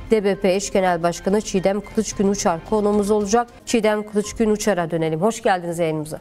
DBP Eş Genel Başkanı Çiğdem Kılıçgün Uçar konuğumuz olacak. Çiğdem Kılıçgün Uçar'a dönelim. Hoş geldiniz yayınımıza.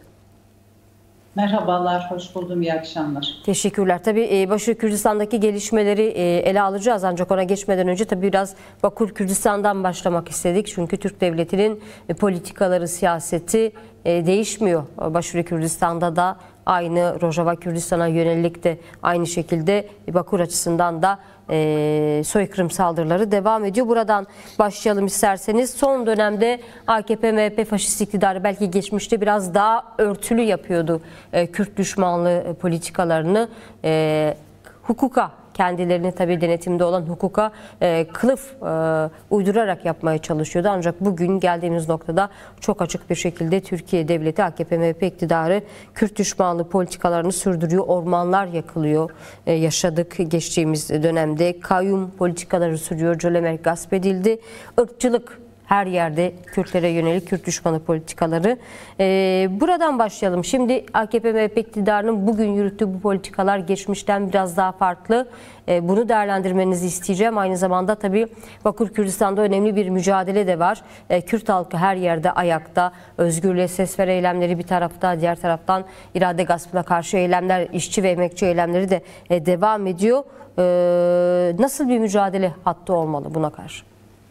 Merhabalar, hoş buldum. İyi akşamlar. Teşekkürler. Tabii Başarı Kürdistan'daki gelişmeleri ele alacağız. Ancak ona geçmeden önce tabii biraz Bakur Kürdistan'dan başlamak istedik. Çünkü Türk Devleti'nin politikaları, siyaseti değişmiyor. Başarı Kürdistan'da da aynı, Rojava Kürdistan'a yönelik de aynı şekilde Bakur açısından da soykırım saldırıları devam ediyor. Buradan başlayalım isterseniz. Son dönemde AKP-MHP faşist iktidarı belki geçmişte biraz daha örtülü yapıyordu Kürt düşmanlığı politikalarını. Hukuka, kendilerini tabii denetimde olan hukuka kılıf uydurarak yapmaya çalışıyordu. Ancak bugün geldiğimiz noktada çok açık bir şekilde Türkiye Devleti, AKP-MHP iktidarı Kürt düşmanlığı politikalarını sürdürüyor. Ormanlar yakılıyor. Yaşadık geçtiğimiz dönemde. Kayyum politikaları sürüyor. Cölemerk gasp edildi. Irkçılık her yerde, Kürtlere yönelik Kürt düşmanı politikaları. Buradan başlayalım. Şimdi AKP-MHP iktidarının bugün yürüttüğü bu politikalar geçmişten biraz daha farklı. Bunu değerlendirmenizi isteyeceğim. Aynı zamanda tabii Bakur Kürdistan'da önemli bir mücadele de var. Kürt halkı her yerde ayakta. Özgürlüğe ses ver eylemleri bir tarafta, diğer taraftan irade gaspına karşı eylemler, işçi ve emekçi eylemleri de devam ediyor. Nasıl bir mücadele hattı olmalı buna karşı?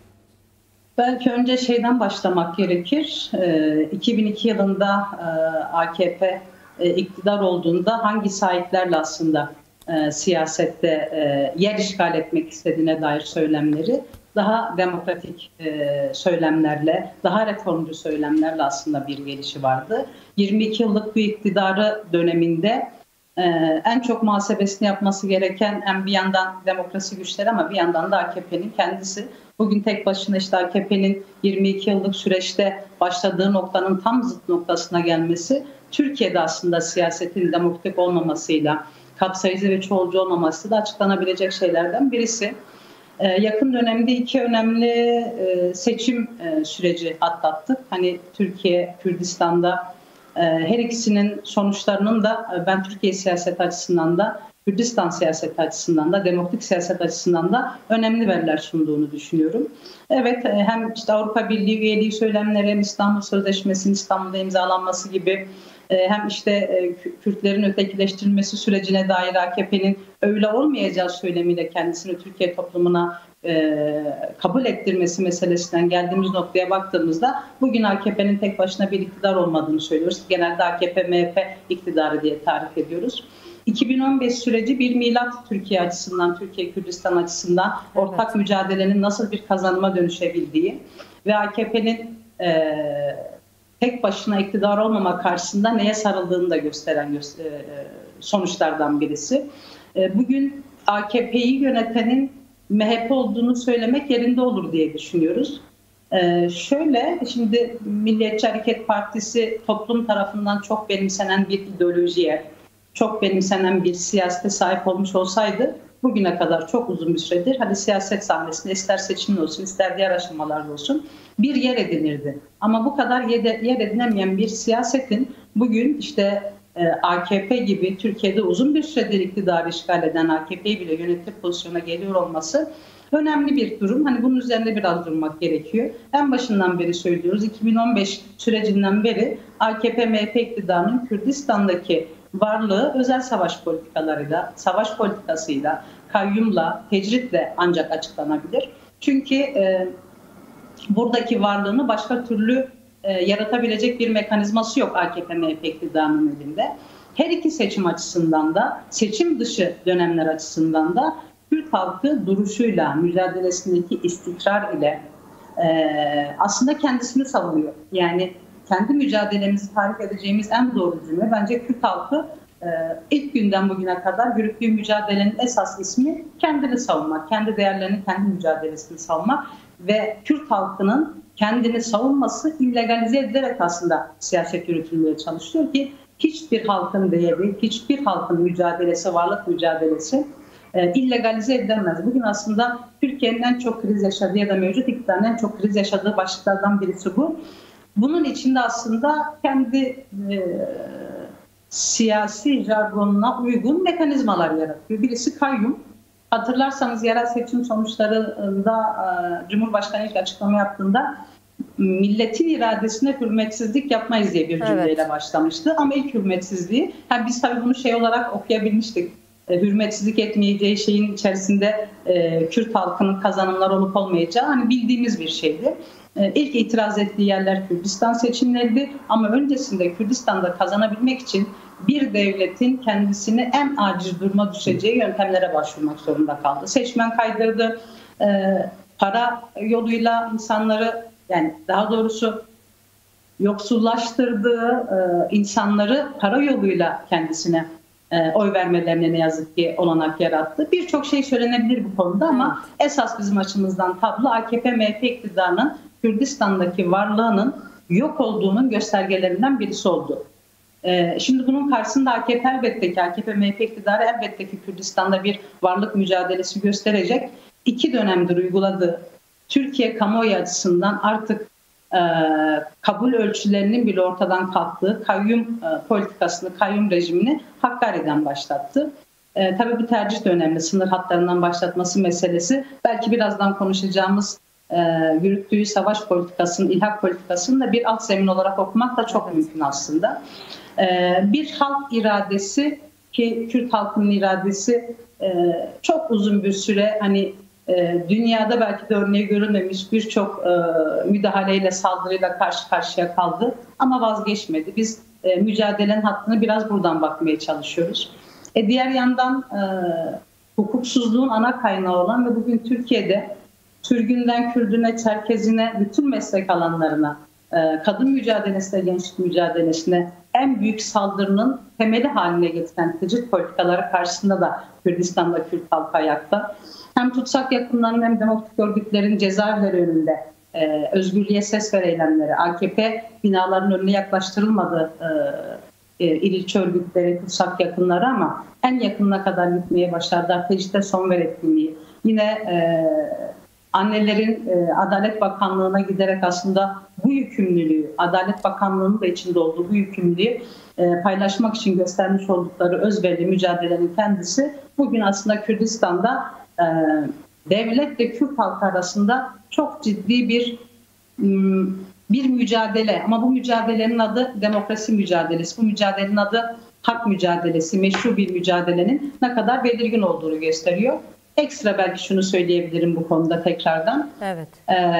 Belki önce şeyden başlamak gerekir. 2002 yılında AKP iktidar olduğunda hangi sahiplerle aslında siyasette yer işgal etmek istediğine dair söylemleri daha demokratik söylemlerle, daha reformcu söylemlerle aslında bir gelişi vardı. 22 yıllık bu iktidarı döneminde en çok muhasebesini yapması gereken hem bir yandan demokrasi güçleri ama bir yandan da AKP'nin kendisi. Bugün tek başına işte AKP'nin 22 yıllık süreçte başladığı noktanın tam zıt noktasına gelmesi, Türkiye'de aslında siyasetin demokratik olmamasıyla, kapsayıcı ve çoğulcu olmaması da açıklanabilecek şeylerden birisi. Yakın dönemde iki önemli seçim süreci atlattık. Hani Türkiye, Kürdistan'da her ikisinin sonuçlarının da ben Türkiye siyaseti açısından da, Kürdistan siyaseti açısından da, demokratik siyaset açısından da önemli veriler sunduğunu düşünüyorum. Evet, hem işte Avrupa Birliği üyeliği söylemleri, hem İstanbul Sözleşmesi'nin İstanbul'da imzalanması gibi, hem işte Kürtlerin ötekileştirilmesi sürecine dair AKP'nin öyle olmayacağı söylemiyle kendisini Türkiye toplumuna kabul ettirmesi meselesinden geldiğimiz noktaya baktığımızda bugün AKP'nin tek başına bir iktidar olmadığını söylüyoruz. Genelde AKP-MHP iktidarı diye tarif ediyoruz. 2015 süreci bir milat Türkiye açısından, Türkiye-Kürdistan açısından ortak mücadelenin nasıl bir kazanıma dönüşebildiği ve AKP'nin tek başına iktidar olmama karşısında neye sarıldığını da gösteren sonuçlar birisi. Bugün AKP'yi yönetenin MHP olduğunu söylemek yerinde olur diye düşünüyoruz. Şöyle, şimdi Milliyetçi Hareket Partisi toplum tarafından çok benimsenen bir ideolojiye, çok benimsenen bir siyasete sahip olmuş olsaydı bugüne kadar çok uzun bir süredir hadi siyaset sahnesinde ister seçimli olsun ister diğer aşamalarda olsun bir yer edinirdi. Ama bu kadar yer edinemeyen bir siyasetin bugün işte AKP gibi Türkiye'de uzun bir süredir iktidarı işgal eden AKP'yi bile yönetim pozisyona geliyor olması önemli bir durum. Hani bunun üzerinde biraz durmak gerekiyor. En başından beri söylüyoruz. 2015 sürecinden beri AKP-MHP iktidarının Kürdistan'daki varlığı özel savaş politikalarıyla, savaş politikasıyla, kayyumla, tecritle ancak açıklanabilir. Çünkü buradaki varlığını başka türlü yaratabilecek bir mekanizması yok AKP-MHP iktidarının elinde. Her iki seçim açısından da, seçim dışı dönemler açısından da Kürt halkı duruşuyla, mücadelesindeki istikrar ile aslında kendisini savunuyor. Yani kendi mücadelemizi tarif edeceğimiz en doğru cümle bence Kürt halkı ilk günden bugüne kadar yürüttüğü mücadelenin esas ismi kendini savunmak, kendi değerlerini, kendi mücadelesini savunmak ve Kürt halkının kendini savunması illegalize edilerek aslında siyaset yürütülmeye çalışıyor ki hiçbir halkın değeri, hiçbir halkın mücadelesi, varlık mücadelesi illegalize edilemez. Bugün aslında Türkiye'nin en çok kriz yaşadığı ya da mevcut iktidarın en çok kriz yaşadığı başlıklardan birisi bu. Bunun içinde aslında kendi siyasi jargonuna uygun mekanizmalar yaratıyor. Birisi kayyum. Hatırlarsanız yerel seçim sonuçlarında Cumhurbaşkanı ilk açıklama yaptığında milletin iradesine hürmetsizlik yapmayız diye bir cümleyle başlamıştı. Ama ilk hürmetsizliği, biz tabii bunu şey olarak okuyabilmiştik. Hürmetsizlik etmeyeceği şeyin içerisinde Kürt halkının kazanımlar olup olmayacağı hani bildiğimiz bir şeydi. İlk itiraz ettiği yerler Kürdistan seçimleriydi ama öncesinde Kürdistan'da kazanabilmek için bir devletin kendisini en aciz duruma düşeceği yöntemlere başvurmak zorunda kaldı. Seçmen kaydırdı, para yoluyla insanları, yani daha doğrusu yoksullaştırdığı insanları para yoluyla kendisine oy vermelerine ne yazık ki olanak yarattı. Birçok şey söylenebilir bu konuda ama esas bizim açımızdan tablo AKP-MHP iktidarının Kürdistan'daki varlığının yok olduğunun göstergelerinden birisi oldu. Şimdi bunun karşısında AKP-MHP iktidarı elbette ki Kürdistan'da bir varlık mücadelesi gösterecek. 2 dönemdir uyguladığı Türkiye kamuoyu açısından artık kabul ölçülerinin bile ortadan kalktığı kayyum politikasını, kayyum rejimini Hakkari'den başlattı. Tabii bu tercih de önemli. Sınır hatlarından başlatması meselesi. Belki birazdan konuşacağımız yürüttüğü savaş politikasının, ilhak politikasının da bir alt zemin olarak okumak da çok mümkün aslında. Bir halk iradesi ki Kürt halkının iradesi çok uzun bir süre hani dünyada belki de örneği görülmemiş birçok müdahaleyle, saldırıyla karşı karşıya kaldı ama vazgeçmedi. Biz mücadelenin hattını biraz buradan bakmaya çalışıyoruz. Diğer yandan hukuksuzluğun ana kaynağı olan ve bugün Türkiye'de Türk'ünden Kürdüne, Çerkezine, bütün meslek alanlarına, kadın mücadelesine, gençlik mücadelesine en büyük saldırının temeli haline getiren tecrit politikaları karşısında da Kürdistan'da Kürt halkı ayakta. Hem tutsak yakınlarının hem demokratik örgütlerin cezaevleri önünde özgürlüğe ses ver eylemleri, AKP binaların önüne yaklaştırılmadı ilçe örgütleri, tutsak yakınları ama en yakınına kadar gitmeye başardılar. Tecritte son ver etkinliği. Yine annelerin Adalet Bakanlığı'na giderek aslında bu yükümlülüğü, Adalet Bakanlığı'nın da içinde olduğu bu yükümlülüğü paylaşmak için göstermiş oldukları özverili mücadelenin kendisi bugün aslında Kürdistan'da devletle Kürt halkı arasında çok ciddi bir mücadele, ama bu mücadelenin adı demokrasi mücadelesi, bu mücadelenin adı hak mücadelesi, meşru bir mücadelenin ne kadar belirgin olduğunu gösteriyor. Ekstra belki şunu söyleyebilirim bu konuda tekrardan. Evet.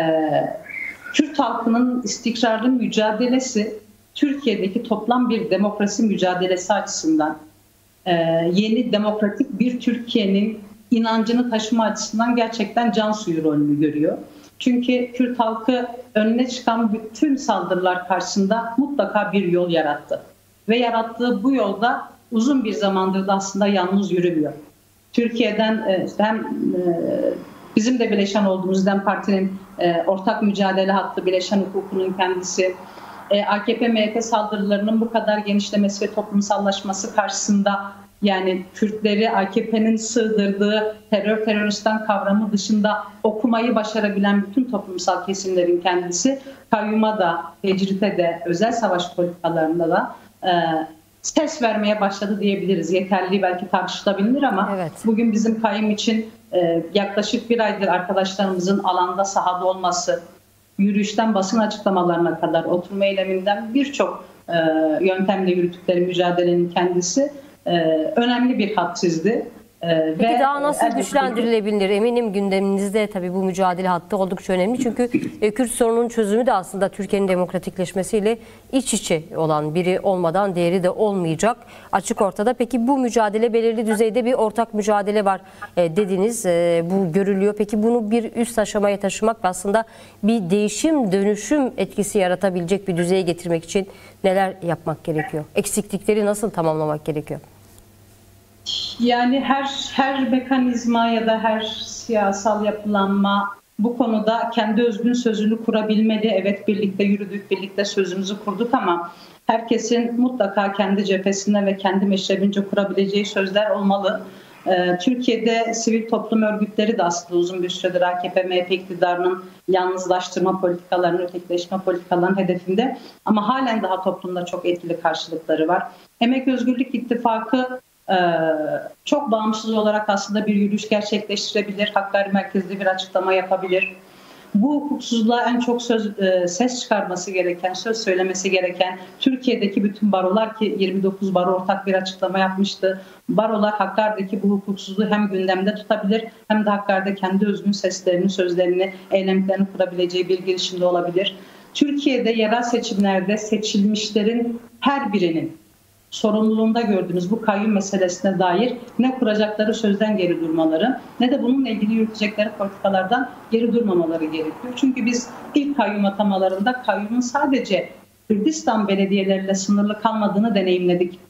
Kürt halkının istikrarlı mücadelesi Türkiye'deki toplam bir demokrasi mücadelesi açısından yeni demokratik bir Türkiye'nin inancını taşıma açısından gerçekten can suyu rolünü görüyor. Çünkü Kürt halkı önüne çıkan bütün saldırılar karşısında mutlaka bir yol yarattı. Ve yarattığı bu yolda uzun bir zamandır da aslında yalnız yürümüyor. Türkiye'den hem bizim de bileşen olduğumuz DEM Parti'nin ortak mücadele hattı, bileşen hukukunun kendisi, AKP-MHP saldırılarının bu kadar genişlemesi ve toplumsallaşması karşısında yani Kürtleri AKP'nin sığdırdığı teröristten kavramı dışında okumayı başarabilen bütün toplumsal kesimlerin kendisi kayyuma da, tecrite de, özel savaş politikalarında da ses vermeye başladı diyebiliriz. Yeterliliği belki tartışılabilir ama bugün bizim kayyum için yaklaşık 1 aydır arkadaşlarımızın alanda, sahada olması, yürüyüşten basın açıklamalarına kadar, oturma eyleminden birçok yöntemle yürüttükleri mücadelenin kendisi önemli bir hat çizdi. Peki daha nasıl güçlendirilebilir? Eminim gündeminizde tabii bu mücadele hattı oldukça önemli. Çünkü Kürt sorununun çözümü de aslında Türkiye'nin demokratikleşmesiyle iç içe olan, biri olmadan diğeri de olmayacak. Açık ortada. Peki bu mücadele belirli düzeyde bir ortak mücadele var dediniz. Bu görülüyor. Peki bunu bir üst aşamaya taşımak aslında bir değişim, dönüşüm etkisi yaratabilecek bir düzeye getirmek için neler yapmak gerekiyor? Eksiklikleri nasıl tamamlamak gerekiyor? Yani her mekanizma ya da her siyasal yapılanma bu konuda kendi özgün sözünü kurabilmeli. Evet, birlikte yürüdük, birlikte sözümüzü kurduk ama herkesin mutlaka kendi cephesinde ve kendi meşrebince kurabileceği sözler olmalı. Türkiye'de sivil toplum örgütleri de aslında uzun bir süredir AKP-MHP iktidarının yalnızlaştırma politikalarının, ötekileşme politikalarının hedefinde ama halen daha toplumda çok etkili karşılıkları var. Emek Özgürlük İttifakı çok bağımsız olarak aslında bir yürüyüş gerçekleştirebilir, Hakkari merkezli bir açıklama yapabilir. Bu hukuksuzluğa en çok ses çıkarması gereken, söz söylemesi gereken Türkiye'deki bütün barolar, ki 29 baro ortak bir açıklama yapmıştı. Barolar Hakkari'deki bu hukuksuzluğu hem gündemde tutabilir hem de Hakkari'de kendi özgün seslerini, sözlerini, eylemlerini kurabileceği bir girişimde olabilir. Türkiye'de yerel seçimlerde seçilmişlerin her birinin sorumluluğunda gördüğünüz bu kayyum meselesine dair ne kuracakları sözden geri durmaları ne de bununla ilgili yürütecekleri politikalardan geri durmamaları gerekiyor. Çünkü biz ilk kayyum atamalarında kayyumun sadece Kürdistan belediyeleriyle sınırlı kalmadığını deneyimledik.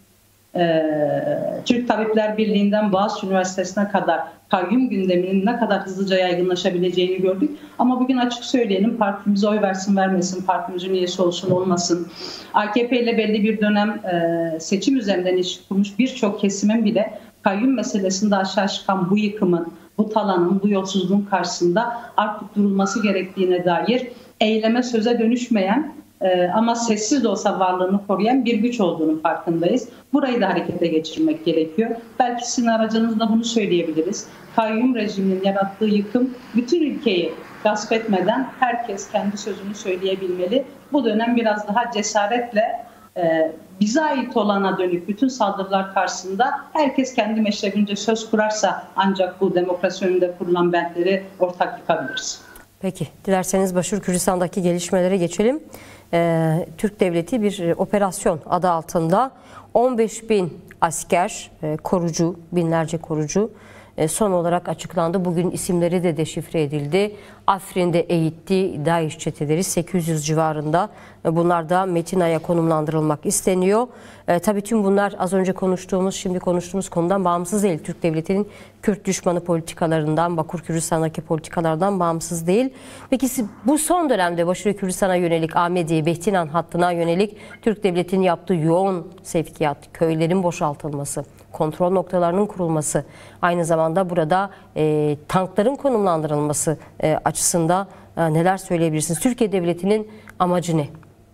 Türk Tabipler Birliği'nden Boğaziçi Üniversitesi'ne kadar kayyum gündeminin ne kadar hızlıca yaygınlaşabileceğini gördük. Ama bugün açık söyleyelim, partimize oy versin vermesin, partimizin üyesi olsun olmasın, AKP ile belli bir dönem seçim üzerinden ilişki kurmuş birçok kesimin bile kayyum meselesinde aşağı çıkan bu yıkımın, bu talanın, bu yolsuzluğun karşısında artık durulması gerektiğine dair eyleme, söze dönüşmeyen ama sessiz de olsa varlığını koruyan bir güç olduğunu farkındayız. Burayı da harekete geçirmek gerekiyor. Belki sizin aracınızla bunu söyleyebiliriz. Kayyum rejiminin yarattığı yıkım bütün ülkeyi gasp etmeden herkes kendi sözünü söyleyebilmeli. Bu dönem biraz daha cesaretle bize ait olana dönük bütün saldırılar karşısında herkes kendi meşrebince söz kurarsa ancak bu demokrasi önünde kurulan bentleri ortak yıkabiliriz. Peki, dilerseniz Başur Kürdistan'daki gelişmelere geçelim. Türk Devleti bir operasyon adı altında 15.000 asker, korucu, binlerce korucu son olarak açıklandı. Bugün isimleri de deşifre edildi. Afrin'de eğittiği DAEŞ çeteleri 800 civarında. Bunlar da Metina'ya konumlandırılmak isteniyor. Tabii tüm bunlar az önce konuştuğumuz, şimdi konuştuğumuz konudan bağımsız değil. Türk Devleti'nin Kürt düşmanı politikalarından, Bakur Kürdistan'daki politikalardan bağımsız değil. Peki bu son dönemde Başur Kürdistan'a yönelik Ahmediye, Behtinan hattına yönelik Türk Devleti'nin yaptığı yoğun sevkiyat, köylerin boşaltılması, kontrol noktalarının kurulması, aynı zamanda burada tankların konumlandırılması açısında neler söyleyebilirsiniz? Türkiye Devleti'nin amacı ne?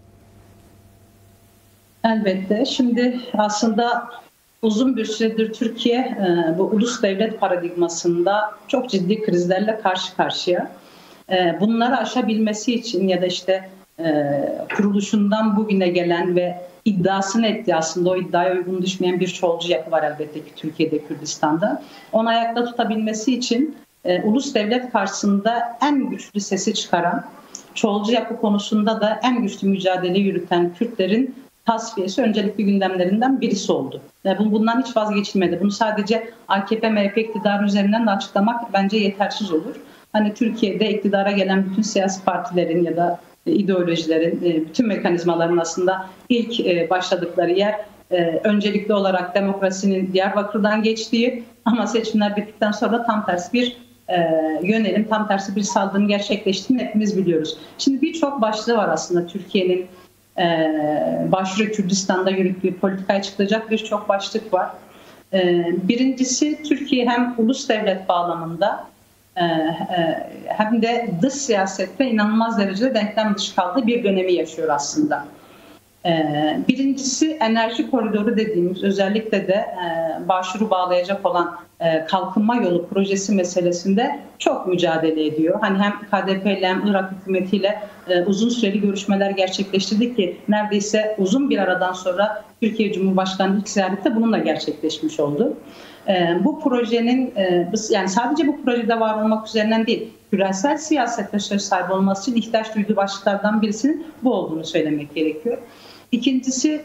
Elbette. Şimdi aslında uzun bir süredir Türkiye bu ulus devlet paradigmasında çok ciddi krizlerle karşı karşıya. Bunları aşabilmesi için ya da işte kuruluşundan bugüne gelen ve iddiasını ettiği, aslında o iddiaya uygun düşmeyen bir çoğulcu yapı var elbette ki Türkiye'de, Kürdistan'da. Onu ayakta tutabilmesi için ulus devlet karşısında en güçlü sesi çıkaran, çoğulcu yapı konusunda da en güçlü mücadele yürüten Kürtlerin tasfiyesi öncelikli gündemlerinden birisi oldu. Bundan hiç vazgeçilmedi. Bunu sadece AKP-MHP iktidarı üzerinden de açıklamak bence yetersiz olur. Hani Türkiye'de iktidara gelen bütün siyasi partilerin ya da ideolojilerin, bütün mekanizmaların aslında ilk başladıkları yer öncelikli olarak demokrasinin Diyarbakır'dan geçtiği, ama seçimler bittikten sonra tam tersi bir yönelim, tam tersi bir saldırının gerçekleştiğini hepimiz biliyoruz. Şimdi birçok başlığı var aslında Türkiye'nin Başur Kürdistan'da yürüttüğü politikaya çıkacak birçok başlık var. Birincisi, Türkiye hem ulus devlet bağlamında hem de dış siyasette inanılmaz derecede denklem dışı kaldığı bir dönemi yaşıyor aslında. Birincisi, enerji koridoru dediğimiz, özellikle de Başur'u bağlayacak olan kalkınma yolu projesi meselesinde çok mücadele ediyor. Hani hem KDP ile hem Irak hükümetiyle uzun süreli görüşmeler gerçekleştirdik ki neredeyse uzun bir aradan sonra Türkiye Cumhurbaşkanı ilk ziyarette bununla gerçekleşmiş oldu. Bu projenin yani sadece bu projede var olmak üzerinden değil, küresel siyasette söz sahibi olması için ihtiyaç duyduğu başlıklardan birisinin bu olduğunu söylemek gerekiyor. İkincisi,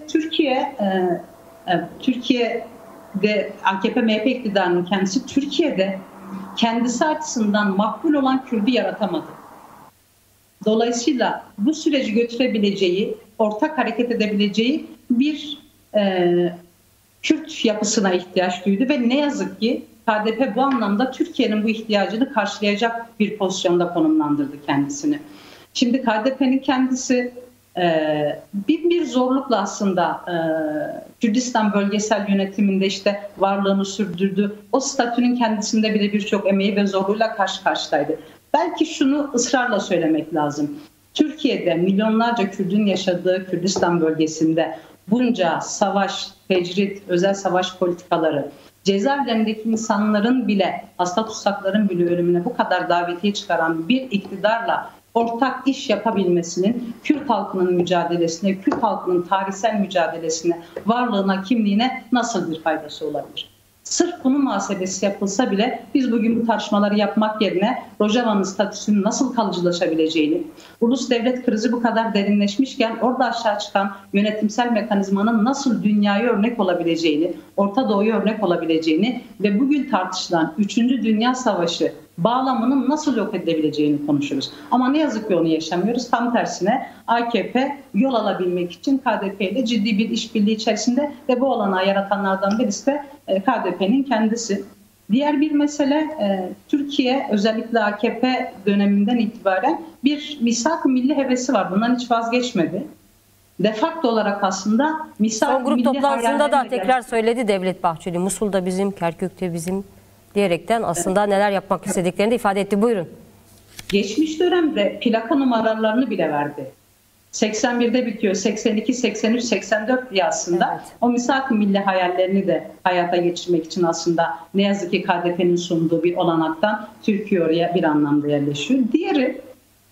Türkiye'de AKP-MHP iktidarının kendisi Türkiye'de kendisi açısından makbul olan Kürt'ü yaratamadı. Dolayısıyla bu süreci götürebileceği, ortak hareket edebileceği bir Kürt yapısına ihtiyaç duydu ve ne yazık ki KDP bu anlamda Türkiye'nin bu ihtiyacını karşılayacak bir pozisyonda konumlandırdı kendisini. Şimdi KDP'nin kendisi bir zorlukla aslında Kürdistan bölgesel yönetiminde işte varlığını sürdürdü. O statünün kendisinde bile birçok emeği ve zorluğuyla karşı karşıyaydı. Belki şunu ısrarla söylemek lazım. Türkiye'de milyonlarca Kürt'ün yaşadığı Kürdistan bölgesinde bunca savaş, tecrit, özel savaş politikaları, cezaevlerindeki insanların bile, hasta tutsakların bile ölümüne bu kadar davetiye çıkaran bir iktidarla ortak iş yapabilmesinin Kürt halkının mücadelesine, Kürt halkının tarihsel mücadelesine, varlığına, kimliğine nasıl bir faydası olabilir? Sırf bunun muhasebesi yapılsa bile biz bugün bu tartışmaları yapmak yerine Rojava'nın statüsünün nasıl kalıcılaşabileceğini, ulus devlet krizi bu kadar derinleşmişken orada aşağı çıkan yönetimsel mekanizmanın nasıl dünyaya örnek olabileceğini, Orta Doğu'ya örnek olabileceğini ve bugün tartışılan 3. Dünya Savaşı bağlamının nasıl yok edilebileceğini konuşuruz. Ama ne yazık ki onu yaşamıyoruz. Tam tersine AKP yol alabilmek için KDP ile ciddi bir işbirliği içerisinde ve bu olanağı yaratanlardan birisi de KDP'nin kendisi. Diğer bir mesele Türkiye özellikle AKP döneminden itibaren bir misak-ı milli hevesi var. Bundan hiç vazgeçmedi. De facto olarak aslında misak-ı grup milli toplantısında da tekrar söyledi Devlet Bahçeli. Musul'da bizim, Kerkük'te bizim diyerekten aslında neler yapmak istediklerini de ifade etti. Buyurun. Geçmiş dönemde plaka numaralarını bile verdi. 81'de bitiyor, 82, 83, 84 diye aslında evet. O misak-ı milli hayallerini de hayata geçirmek için aslında ne yazık ki KDP'nin sunduğu bir olanaktan Türkiye oraya bir anlamda yerleşiyor. Diğeri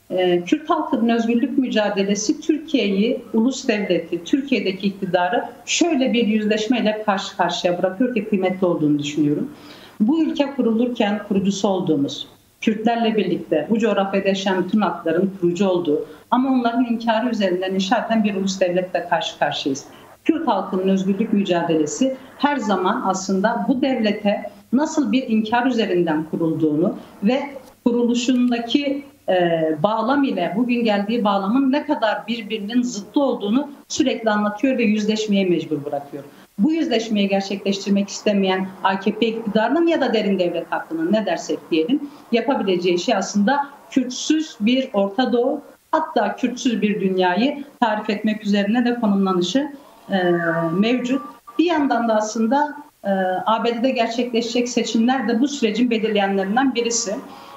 Kürt halkının özgürlük mücadelesi Türkiye'yi, ulus devleti, Türkiye'deki iktidarı şöyle bir yüzleşmeyle karşı karşıya bırakıyor ki kıymetli olduğunu düşünüyorum. Bu ülke kurulurken kurucusu olduğumuz, Kürtlerle birlikte bu coğrafyada yaşayan bütün halkların kurucu olduğu ama onların inkarı üzerinden inşa eden bir ulus devletle karşı karşıyayız. Kürt halkının özgürlük mücadelesi her zaman aslında bu devlete nasıl bir inkar üzerinden kurulduğunu ve kuruluşundaki bağlam ile bugün geldiği bağlamın ne kadar birbirinin zıttı olduğunu sürekli anlatıyor ve yüzleşmeye mecbur bırakıyor. Bu yüzleşmeyi gerçekleştirmek istemeyen AKP iktidarının ya da derin devlet hakkının ne dersek diyelim yapabileceği şey aslında Kürtsüz bir Orta Doğu, hatta Kürtsüz bir dünyayı tarif etmek üzerine de konumlanışı mevcut. Bir yandan da aslında ABD'de gerçekleşecek seçimler de bu sürecin belirleyenlerinden birisi.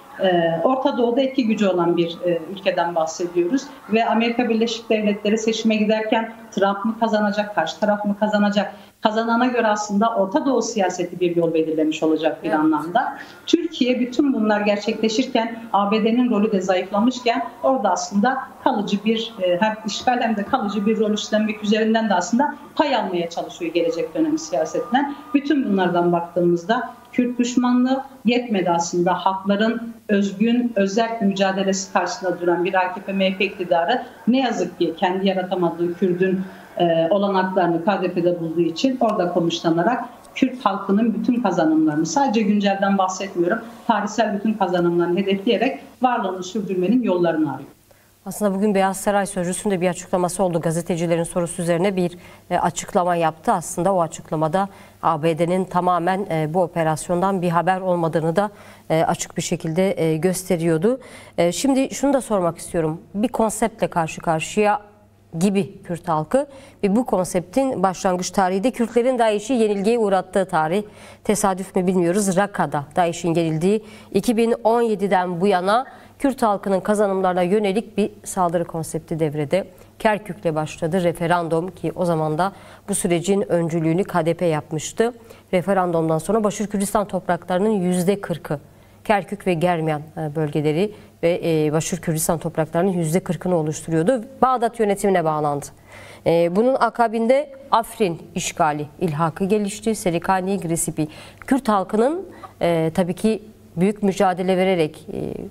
Orta Doğu'da etki gücü olan bir ülkeden bahsediyoruz ve Amerika Birleşik Devletleri seçime giderken Trump mı kazanacak, karşı taraf mı kazanacak? Kazanana göre aslında Orta Doğu siyaseti bir yol belirlemiş olacak bir anlamda. Türkiye bütün bunlar gerçekleşirken ABD'nin rolü de zayıflamışken orada aslında kalıcı bir hem işgal hem de kalıcı bir rol üstlenmek üzerinden de aslında pay almaya çalışıyor gelecek dönem siyasetinden. Bütün bunlardan baktığımızda Kürt düşmanlığı yetmedi aslında hakların özgün, özel mücadelesi karşısında duran bir AKP-MHP iktidarı ne yazık ki kendi yaratamadığı Kürt'ün olanaklarını KDP'de bulduğu için orada konuşlanarak Kürt halkının bütün kazanımlarını, sadece güncelden bahsetmiyorum, tarihsel bütün kazanımlarını hedefleyerek varlığını sürdürmenin yollarını arıyor. Aslında bugün Beyaz Saray Sözcüsü'nde bir açıklaması oldu. Gazetecilerin sorusu üzerine bir açıklama yaptı. Aslında o açıklamada ABD'nin tamamen bu operasyondan bir haber olmadığını da açık bir şekilde gösteriyordu. Şimdi şunu da sormak istiyorum. Bir konseptle karşı karşıya gibi Kürt halkı ve bu konseptin başlangıç tarihi de Kürtlerin DAEŞ'i yenilgiye uğrattığı tarih. Tesadüf mü bilmiyoruz. Rakka'da DAEŞ'in yenildiği 2017'den bu yana Kürt halkının kazanımlarına yönelik bir saldırı konsepti devrede. Kerkük'le başladı referandum ki o zaman da bu sürecin öncülüğünü KDP yapmıştı. Referandumdan sonra Başır Kürdistan topraklarının %40'ı Kerkük ve Germiyan bölgeleri ve Başır Kürdistan topraklarının %40'ını oluşturuyordu. Bağdat yönetimine bağlandı. Bunun akabinde Afrin işgali, ilhakı gelişti. Serikani, Grisipi. Kürt halkının tabii ki büyük mücadele vererek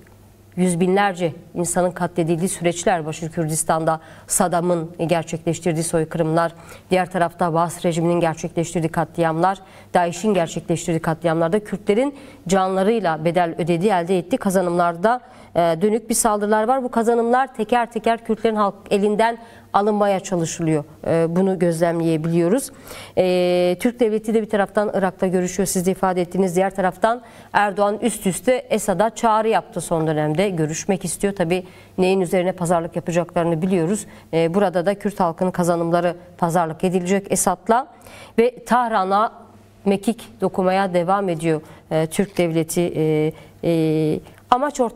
yüz binlerce insanın katledildiği süreçler Başır Kürdistan'da Saddam'ın gerçekleştirdiği soykırımlar, diğer tarafta Baas rejiminin gerçekleştirdiği katliamlar, DAEŞ'in gerçekleştirdiği katliamlarda Kürtlerin canlarıyla bedel ödediği, elde ettiği kazanımlarda dönük bir saldırılar var. Bu kazanımlar teker teker Kürtlerin halk elinden alınmaya çalışılıyor. Bunu gözlemleyebiliyoruz. Türk devleti de bir taraftan Irak'ta görüşüyor. Siz de ifade ettiğiniz diğer taraftan Erdoğan üst üste Esad'a çağrı yaptı son dönemde. Görüşmek istiyor. Tabii neyin üzerine pazarlık yapacaklarını biliyoruz. Burada da Kürt halkının kazanımları pazarlık edilecek Esad'la ve Tahran'a mekik dokumaya devam ediyor Türk devleti. Amaç ortada.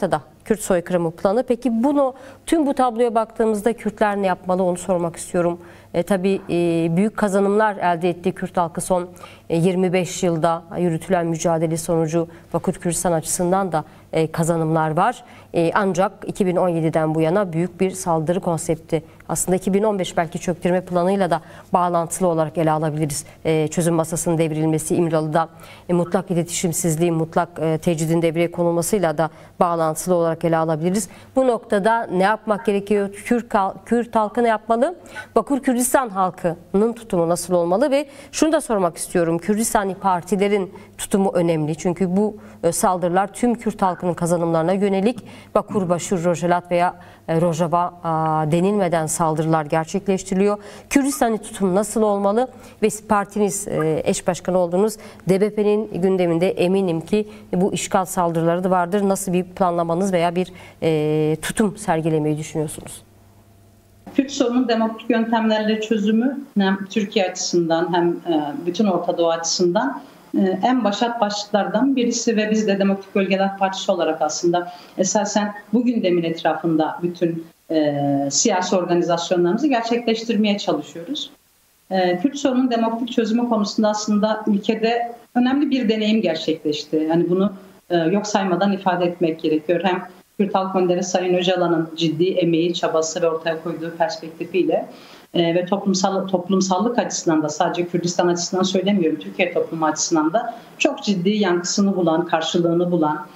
Kürt soykırımı planı. Peki tüm bu tabloya baktığımızda Kürtler ne yapmalı onu sormak istiyorum. Tabii büyük kazanımlar elde ettiği Kürt halkı son 25 yılda yürütülen mücadele sonucu Bakur Kürdistan açısından da kazanımlar var. Ancak 2017'den bu yana büyük bir saldırı konsepti, aslında 2015 belki çöktürme planıyla da bağlantılı olarak ele alabiliriz. Çözüm masasının devrilmesi, İmralı'da mutlak iletişimsizliğin, mutlak tecridin devreye konulmasıyla da bağlantılı olarak ele alabiliriz. Bu noktada ne yapmak gerekiyor? Kürt halkı ne yapmalı? Bakur Kürdistan halkının tutumu nasıl olmalı? Ve şunu da sormak istiyorum. Kürdistani partilerin tutumu önemli. Çünkü bu saldırılar tüm Kürt halkının kazanımlarına yönelik. Bakur, Başur, Rojalat veya Rojava denilmeden saldırılar gerçekleştiriliyor. Kürdistani tutum nasıl olmalı? Ve partiniz, eş başkanı olduğunuz DBP'nin gündeminde eminim ki bu işgal saldırıları da vardır. Nasıl bir planlamanız veya bir tutum sergilemeyi düşünüyorsunuz? Kürt sorunun demokratik yöntemlerle çözümü hem Türkiye açısından hem bütün Orta Doğu açısından en başlıklardan birisi ve biz de Demokratik Bölgeler Partisi olarak aslında esasen bu gündemin etrafında bütün siyasi organizasyonlarımızı gerçekleştirmeye çalışıyoruz. Kürt sorunun demokratik çözümü konusunda aslında ülkede önemli bir deneyim gerçekleşti. Yani bunu yok saymadan ifade etmek gerekiyor. Hem Kürt Halk Önderi Sayın Öcalan'ın ciddi emeği, çabası ve ortaya koyduğu perspektifiyle ve toplumsallık açısından da, sadece Kürdistan açısından söylemiyorum, Türkiye toplumu açısından da çok ciddi yankısını bulan, karşılığını bulan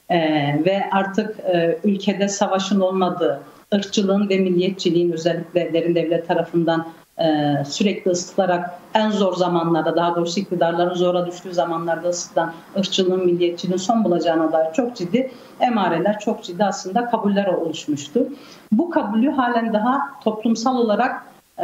ve artık ülkede savaşın olmadığı, ırkçılığın ve milliyetçiliğin özellikle derin devlet tarafından sürekli ısıtılarak en zor zamanlarda, daha doğrusu iktidarların zora düştüğü zamanlarda ısıtılan ırkçılığın, milliyetçiliğin son bulacağına dair çok ciddi emareler, çok ciddi aslında kabuller oluşmuştu. Bu kabulü halen daha toplumsal olarak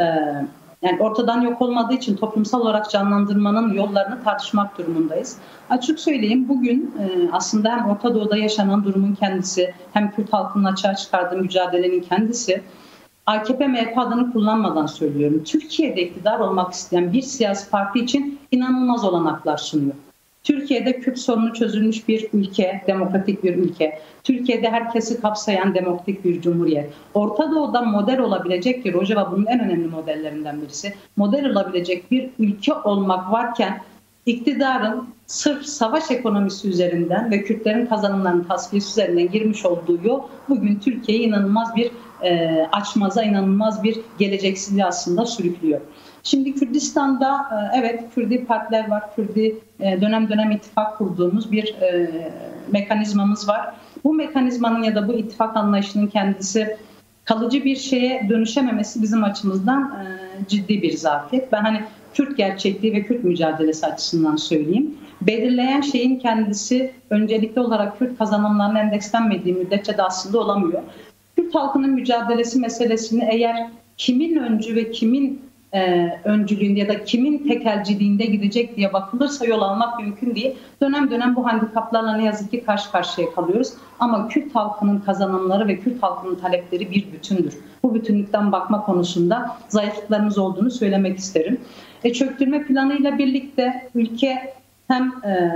yani ortadan yok olmadığı için toplumsal olarak canlandırmanın yollarını tartışmak durumundayız. Açık söyleyeyim, bugün aslında hem Orta Doğu'da yaşanan durumun kendisi, hem Kürt halkının açığa çıkardığı mücadelenin kendisi, AKP-MHP adını kullanmadan söylüyorum, Türkiye'de iktidar olmak isteyen bir siyasi parti için inanılmaz olanaklar sunuyor. Türkiye'de Kürt sorunu çözülmüş bir ülke, demokratik bir ülke. Türkiye'de herkesi kapsayan demokratik bir cumhuriyet. Orta Doğu'da model olabilecek ki Rojava bunun en önemli modellerinden birisi. Model olabilecek bir ülke olmak varken iktidarın sırf savaş ekonomisi üzerinden ve Kürtlerin kazanımlarının tasfiyesi üzerinden girmiş olduğu yol bugün Türkiye'yi inanılmaz bir açmaza, inanılmaz bir geleceksizliğe aslında sürüklüyor. Şimdi Kürdistan'da evet Kürdi partiler var, Kürdi dönem dönem ittifak kurduğumuz bir mekanizmamız var. Bu mekanizmanın ya da bu ittifak anlayışının kendisi kalıcı bir şeye dönüşememesi bizim açımızdan ciddi bir zafiyet. Ben hani Kürt gerçekliği ve Kürt mücadelesi açısından söyleyeyim. Belirleyen şeyin kendisi öncelikli olarak Kürt kazanımlarının endekslenmediği müddetçe de aslında olamıyor. Kürt halkının mücadelesi meselesini eğer kimin öncü ve kimin öncülüğünde ya da kimin tekelciliğinde gidecek diye bakılırsa yol almak mümkün değil. Dönem dönem bu handikaplarla ne yazık ki karşı karşıya kalıyoruz. Ama Kürt halkının kazanımları ve Kürt halkının talepleri bir bütündür. Bu bütünlükten bakma konusunda zayıflıklarımız olduğunu söylemek isterim. Çöktürme planıyla birlikte ülke hem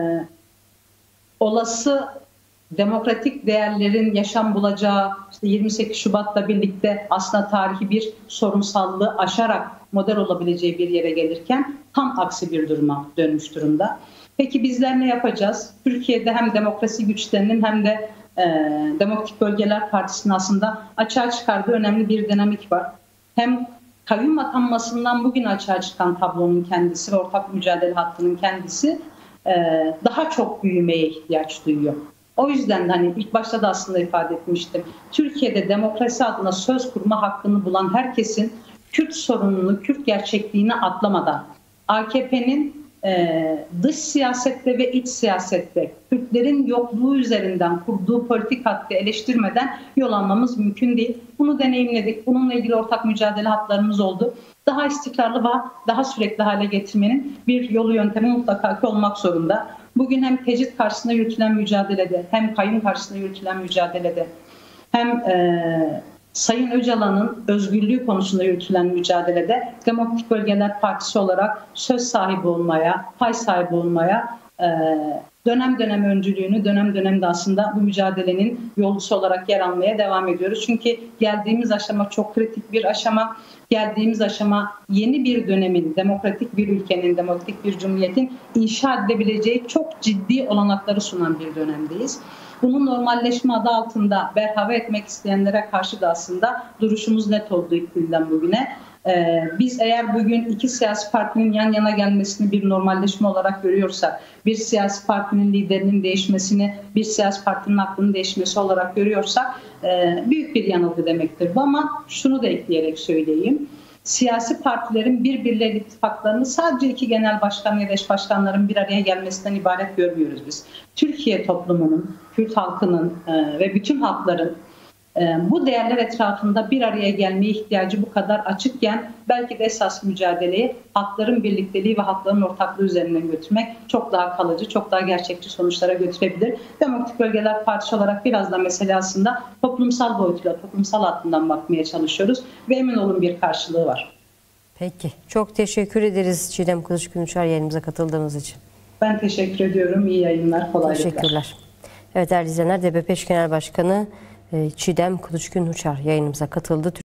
olası demokratik değerlerin yaşam bulacağı 28 Şubat'la birlikte aslında tarihi bir sorunsallığı aşarak model olabileceği bir yere gelirken tam aksi bir duruma dönmüş durumda. Peki bizler ne yapacağız? Türkiye'de hem demokrasi güçlerinin hem de Demokratik Bölgeler Partisi'nin aslında açığa çıkardığı önemli bir dinamik var. Hem kayyum atanmasından bugün açığa çıkan tablonun kendisi ve ortak mücadele hattının kendisi daha çok büyümeye ihtiyaç duyuyor. O yüzden de hani ilk başta da aslında ifade etmiştim. Türkiye'de demokrasi adına söz kurma hakkını bulan herkesin Kürt sorununu, Kürt gerçekliğini atlamadan AKP'nin dış siyasette ve iç siyasette Kürtlerin yokluğu üzerinden kurduğu politik hattı eleştirmeden yol almamız mümkün değil. Bunu deneyimledik. Bununla ilgili ortak mücadele hatlarımız oldu. Daha istikrarlı ve daha sürekli hale getirmenin bir yolu yöntemi mutlaka ki olmak zorunda. Bugün hem tecrit karşısında yürütülen mücadelede, hem kayyum karşısında yürütülen mücadelede, hem Sayın Öcalan'ın özgürlüğü konusunda yürütülen mücadelede Demokratik Bölgeler Partisi olarak söz sahibi olmaya, pay sahibi olmaya dönem dönem öncülüğünü, dönem dönem de aslında bu mücadelenin yolcusu olarak yer almaya devam ediyoruz. Çünkü geldiğimiz aşama çok kritik bir aşama. Geldiğimiz aşama yeni bir dönemin, demokratik bir ülkenin, demokratik bir cumhuriyetin inşa edilebileceği çok ciddi olanakları sunan bir dönemdeyiz. Bunun normalleşme adı altında berhava etmek isteyenlere karşı da aslında duruşumuz net oldu ilk günden bugüne. Biz eğer bugün iki siyasi partinin yan yana gelmesini bir normalleşme olarak görüyorsak, bir siyasi partinin liderinin değişmesini, bir siyasi partinin aklının değişmesi olarak görüyorsak büyük bir yanılgı demektir. Ama şunu da ekleyerek söyleyeyim. Siyasi partilerin birbirleriyle ittifaklarını sadece iki genel başkan ya da eş başkanların bir araya gelmesinden ibaret görmüyoruz biz. Türkiye toplumunun, Kürt halkının ve bütün halkların bu değerler etrafında bir araya gelmeye ihtiyacı bu kadar açıkken belki de esas mücadeleyi halkların birlikteliği ve halkların ortaklığı üzerinden götürmek çok daha kalıcı, çok daha gerçekçi sonuçlara götürebilir. Demokratik Bölgeler Partisi olarak biraz da mesele aslında toplumsal boyutuyla, toplumsal hattından bakmaya çalışıyoruz ve emin olun bir karşılığı var. Peki. Çok teşekkür ederiz Çiğdem Kılıçkın Uçar yayınımıza katıldığınız için. Ben teşekkür ediyorum. İyi yayınlar, kolaylıklar. Teşekkürler. Evet değerli izleyenler, DBP Eş Genel Başkanı Çiğdem Kılıçkın Uçar yayınımıza katıldı.